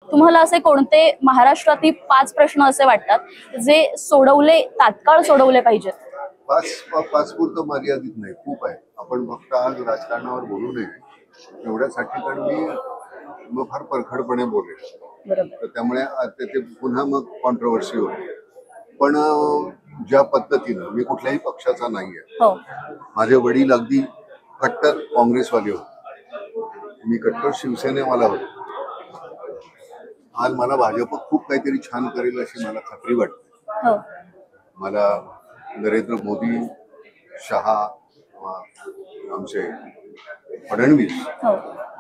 तुम्हाला असे कोणते महाराष्ट्रातील 5 प्रश्न असे वाटतात जे तात्काळ सोडवले पाहिजेत? पाच पाच पुरतं मर्यादित नाही, खूप आहे. आपण फक्त आज राजकारणावर बोलू नये एवढ्यासाठी, कारण मी मग फार परखडपणे बोलेल. बरोबर. तर त्यामुळे ते पुन्हा मग कॉन्ट्रोवर्सी होते. पण ज्या पद्धतीनं, मी कुठल्याही पक्षाचा नाहीये. हो. माझे वडील अगदी कट्टर काँग्रेसवाले होते, मी कट्टर शिवसेनेवाला होतो. आज मला भाजप खूप काहीतरी छान करेल अशी मला खात्री वाटते. हो. मला नरेंद्र मोदी, शहा, आमचे फडणवीस हो.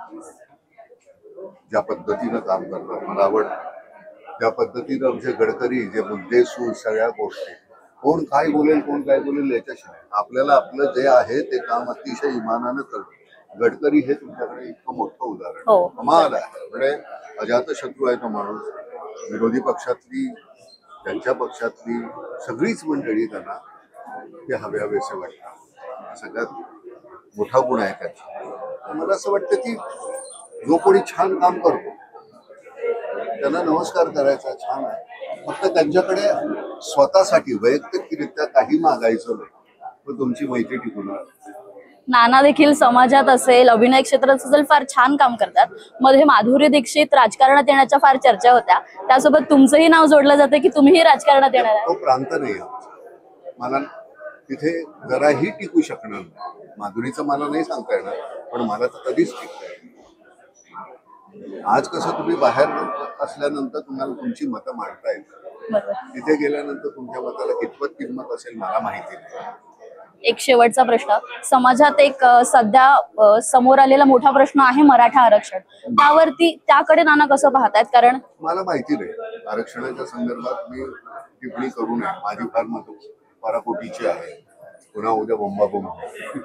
ज्या पद्धतीनं काम करतात मला आवडतं. त्या पद्धतीनं आमचे गडकरी, जे मुद्देसूद सगळ्या गोष्टी, कोण काय बोलेल याच्याशी नाही. आपल्याला आपलं जे आहे ते काम अतिशय इमानानं करणं. गडकरी हे तुमच्याकडे इतकं मोठं उदाहरण, हो. कमाल आहे. म्हणजे अजातशत्रू आहे तो माणूस. विरोधी पक्षातली, त्यांच्या पक्षातली सगळीच मंडळी त्यांना ते हवेसे वाटतात. सगळ्यात मोठा गुण आहे त्याचा. मला असं वाटतं की जो कोणी छान काम करतो त्यांना नमस्कार करायचा, छान आहे. फक्त त्यांच्याकडे स्वतःसाठी वैयक्तिकरित्या काही मागायचं नाही, पण तुमची मैत्री टिकून राहते. नाना देखील समाजात असेल, अभिनय क्षेत्रात असेल फार छान काम करतात. मध्ये माधुरी दीक्षित राजकारणात येण्याच्या फार चर्चा होत्या, त्यासोबत तुमचंही नाव जोडलं जातं की तुम्हीही राजकारणात येणार आहे. तो प्रांत नाही आमचा. मला तिथे जराही टिकू शकणार नाही. माधुरीचं मला नाही सांगता येणार, पण मला तर कधीच टिकता येईल. आज कसं तुम्ही बाहेर असल्यानंतर तुम्हाला तुमची मतं मांडता येतात, बरोबर. तिथे गेल्यानंतर तुमच्या मताला कितपत किंमत असेल मला माहिती नाही. एक शेवटचा प्रश्न, समाजात एक सध्या समोर आलेला मोठा प्रश्न आहे मराठा आरक्षण. त्याकडे नाना कसं पाहतायत? कारण मला माहिती नाही, आरक्षणाच्या संदर्भात मी टिप्पणी करू नये. माझी फार मतं पराकोटीची आहे. पुन्हा उद्या बोंबाबोंब.